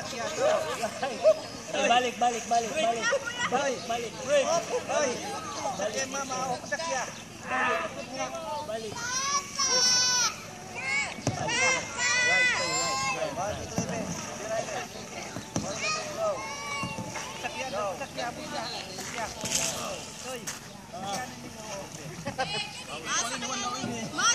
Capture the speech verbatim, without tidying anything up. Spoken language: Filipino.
Balik, balik, balik, balik. Balik, balik. Hoy. Balik mama, oh, sakya. Balik. Balik. Right, right, right. Sakya, sakya, sakya. Hoy. Ma,